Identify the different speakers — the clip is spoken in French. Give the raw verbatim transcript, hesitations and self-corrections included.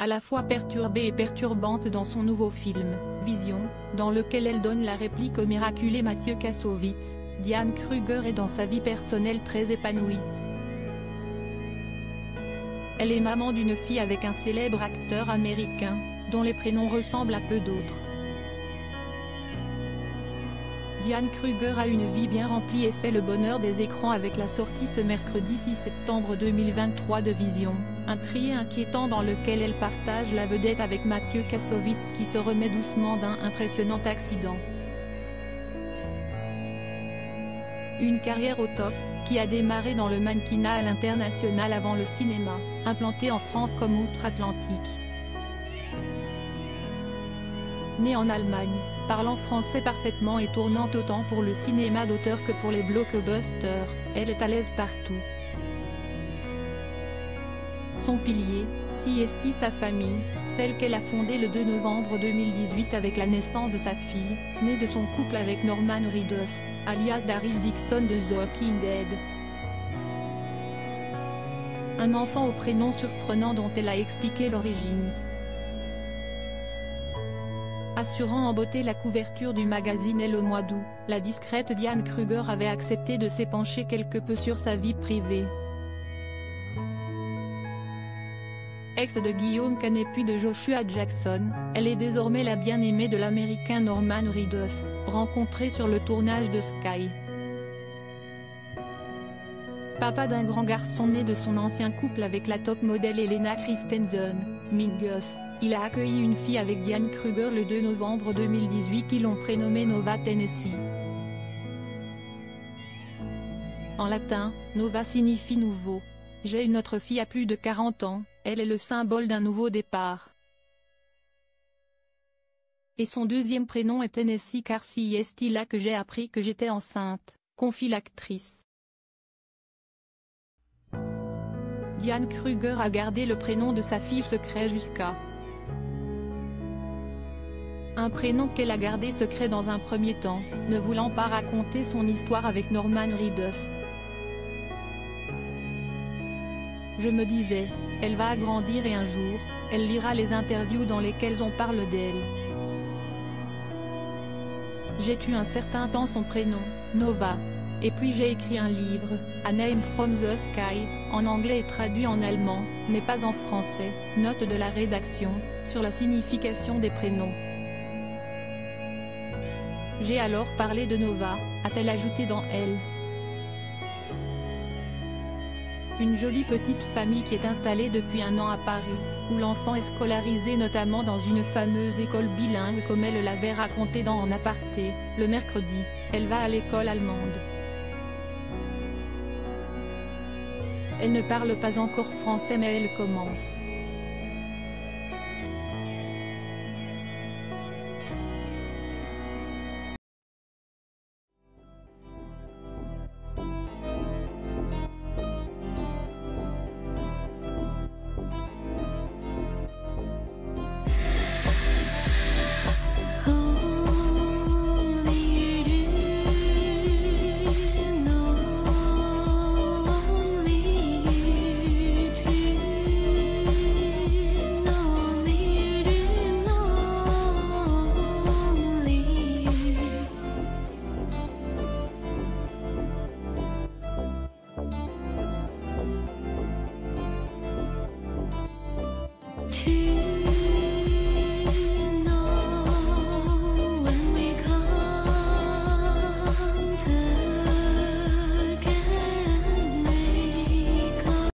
Speaker 1: à la fois perturbée et perturbante dans son nouveau film, Vision, dans lequel elle donne la réplique au miraculé Mathieu Kassovitz. Diane Kruger est dans sa vie personnelle très épanouie. Elle est maman d'une fille avec un célèbre acteur américain, dont les prénoms ressemblent à peu d'autres. Diane Kruger a une vie bien remplie et fait le bonheur des écrans avec la sortie ce mercredi six septembre deux mille vingt-trois de Vision, un trié inquiétant dans lequel elle partage la vedette avec Mathieu Kassovitz qui se remet doucement d'un impressionnant accident. Une carrière au top, qui a démarré dans le mannequinat à l'international avant le cinéma, implantée en France comme outre-Atlantique. Née en Allemagne, parlant français parfaitement et tournant autant pour le cinéma d'auteur que pour les blockbusters, elle est à l'aise partout. Son pilier, si est sa famille, celle qu'elle a fondée le deux novembre deux mille dix-huit avec la naissance de sa fille, née de son couple avec Norman Reedus, alias Daryl Dixon de The Walking Dead. Un enfant au prénom surprenant dont elle a expliqué l'origine. Assurant en beauté la couverture du magazine Elle au mois d'août, la discrète Diane Kruger avait accepté de s'épancher quelque peu sur sa vie privée. Ex de Guillaume Canet puis de Joshua Jackson, elle est désormais la bien-aimée de l'américain Norman Reedus, rencontré sur le tournage de Sky. Papa d'un grand garçon né de son ancien couple avec la top modèle Elena Christensen, Mingus, il a accueilli une fille avec Diane Kruger le deux novembre deux mille dix-huit qu'ils l'ont prénommée Nova Tennessee. En latin, Nova signifie nouveau. J'ai une autre fille à plus de quarante ans, elle est le symbole d'un nouveau départ. Et son deuxième prénom est Tennessee car si est là que j'ai appris que j'étais enceinte, confie l'actrice. Diane Kruger a gardé le prénom de sa fille secret jusqu'à un prénom qu'elle a gardé secret dans un premier temps, ne voulant pas raconter son histoire avec Norman Reedus. Je me disais, elle va agrandir et un jour, elle lira les interviews dans lesquelles on parle d'elle. J'ai tué un certain temps son prénom, Nova. Et puis j'ai écrit un livre, A Name from the Sky, en anglais et traduit en allemand, mais pas en français, note de la rédaction, sur la signification des prénoms. J'ai alors parlé de Nova, a-t-elle ajouté dans Elle. Une jolie petite famille qui est installée depuis un an à Paris, où l'enfant est scolarisé notamment dans une fameuse école bilingue comme elle l'avait raconté dans En aparté, le mercredi, elle va à l'école allemande. Elle ne parle pas encore français mais elle commence.